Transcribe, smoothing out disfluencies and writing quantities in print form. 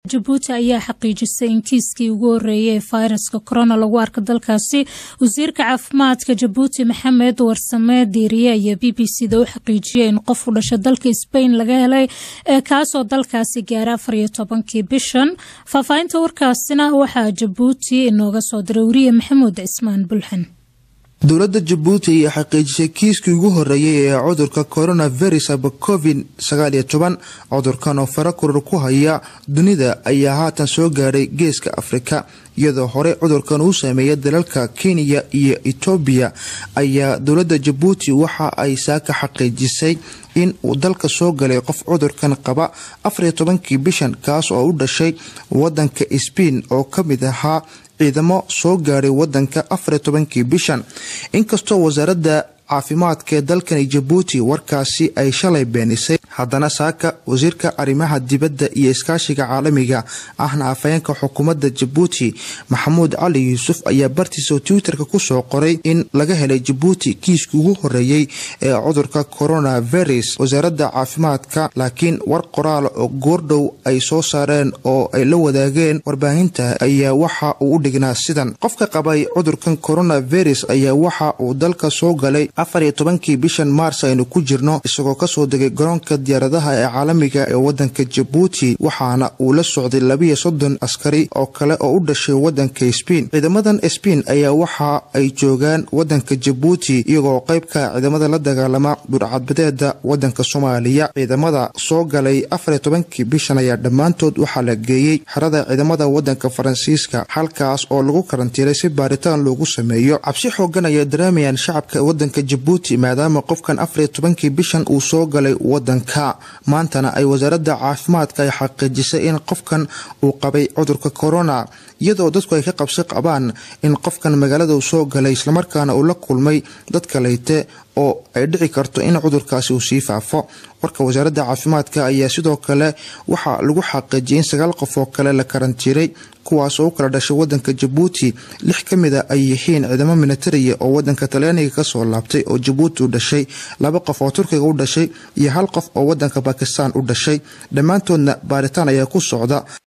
Djibouti ayaa xaqiijisay in kiiskii ugu horeeyay ee fayraska corona lagu arko dalkaasi. Wasiirka caafimaadka Djibouti Maxamed Warsame Diiriye ayaa BBC-da u xaqiijiyay in qof u dhashay dalka Spain laga helay kaasoo dalkaasi gaaray 14 bishan. Faahfaahinta warkaasina waxaa Djibouti inooga soo diray wariye Maxamuud Cismaan Bulxan. dowladda Djibouti ayaa xaqiijisay kiiskii ugu horeeyay ee cudurka coronavirus ama COVID-19 cudurkan oo farakur ku haya dunida ayaa haatan soo gaaray geeska Afrika iyadoo hore cudurkan uu saameeyay dalalka Kenya iyo Ethiopia ayaa dowladda Djibouti waxa ay saaka xaqiijisay in uu dalka soo galay qof cudurkan qaba 14 bishan kaas oo u dhashay wadanka Spain oo kamid ahaa ciidamo soo gaaray wadanka 14 bishan. inkastoo wasaaradda caafimaadka dalkan Djibouti warkaasi ay shalay beenisay haddana saaka wasiirka arrimaha dibadda iyo iskaashiga caalamiga ahna afayeenka xukuumadda Djibouti Maxamuud Cali Yuusuf ayaa bartiisa Twitterka ku soo qoray in laga helay Djibouti kiiskii ugu horeeyay ee cudurka coronavirus. wasaaradda caafimaadka laakiin war qoraal oo goordhow ay soo saareen oo ay la wadaageen warbaahinta ayaa waxa uu u dhignaa sidan: qofka qabay cudurkan coronavirus ayaa waxa uu dalka soo galay 14 bishan Maars aynu ku jirno isagoo ka soo degay garoonka diyaaradaha ee caalamiga ee wadanka Djibouti waxaana uu la socday 32 askari oo kale oo u dhashay wadanka Spain. ciidamadan Spain ayaa waxa ay joogaan wadanka Djibouti iyagoo qayb ka ciidamada la dagaalama burcadbadeeda wadanka Soomaaliya. ciidamada soo galay 14 bishan ayaa dhamaantood waxa la geeyay xarada ciidamada wadanka Faransiiska halkaas oo lagu karantiilay si baaritaan loogu sameeyo. cabsi xoogan ayaa dareemayaan shacabka wadanka Djibouti maadaama qofkan 14 bishan uu soo galay wadanka. maantana ay wasaaradda caafimaadka ay xaqiijisay in qofkan uu qabay cudurka corona iyadoo dadku ay ka qabsi qabaan in qofkan magaalada uu soo galay isla markaana uu la kulmay dad kaleete oo ay dhici karto in cudurkaasi uu sii faafo. warka wasaaradda caafimaadka ayaa sidoo kale waxa lagu xaqiijiyay in 9 qof oo kale la karantiilay kuwaas oo kala dhashay wadanka Djibouti 6 kamida ay yihiin ciidamo military oo wadanka Talyaaniga ka soo laabtay oo Djibouti u dhashay, 2 qof oo Turkiga u dhashay iyo 1 qof oo wadanka Pakistan u dhashay. dhamaantoodna baaritaan ayaa ku socda.